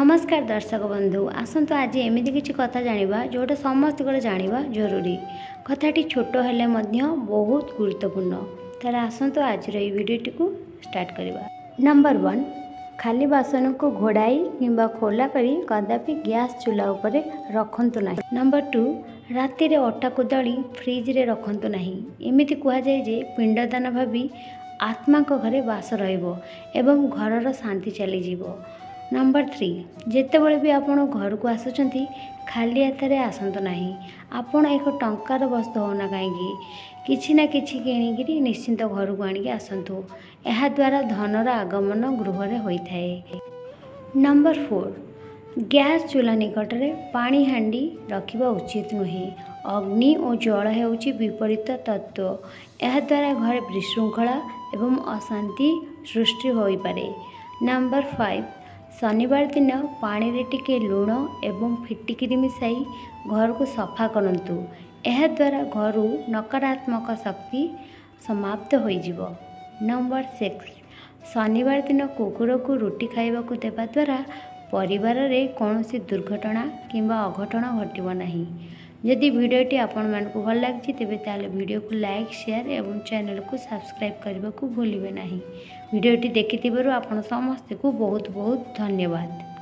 नमस्कार दर्शक बंधु आसतु आज एमती किसी कथा जाना जोटा समस्त जाना जरूरी कथाटी छोट हेले बहुत गुरुत्वपूर्ण तार आसतु आज भिडियोटी को स्टार्ट करवा। नंबर 1 खाली बासन को घोड़ाई किंबा खोला करी कदापि गैस चूल्हा उपरे रखंतु नहीं। नंबर 2 राति रे अटा को दली फ्रिज रे रखंतु नहीं। एमिति कहा जाए जे पिंडदान भावी आत्मा को घरे वास रहिबो एवं घरर शांति चली जीवो। नंबर 3 जेतेबेले भी आपण घर को आसुचंती खाली हाथ आसतु नहीं। आपण एक टंकार वस्तु होना कहीं किछि ना किछि किणिकी निश्चिंत घर को आनिक आसतु। यह द्वारा धनर आगमन गृह रे होइथाए। नंबर 4 गैस चूल्हा निकट में पानी हांडी रखिबा उचित नुहे। अग्नि और जल हेउची विपरीत तत्व। यह द्वारा घर विशृंखला एवं अशांति सृष्टि होई पारे। नंबर 5 शनिवार दिन पानी रे टिके लुण एवं फिटिकिरी मिसाई घर को सफा करंतु। यह द्वारा घर नकारात्मक शक्ति समाप्त होइजिवो। नंबर 6 शनिवार दिन कुकुर को रुटी खाइबा को देवा द्वारा परिवार रे कौनसी दुर्घटना किंबा अघटन घटिबो नाही। यदि वीडियोटी आपण मानकु भल लागी तेबे ताले वीडियो को लाइक शेयर एवं चैनल को सब्सक्राइब करने को भूलिबे नाही। वीडियोटी देखिथिबारु आपण समस्त को बहुत बहुत धन्यवाद।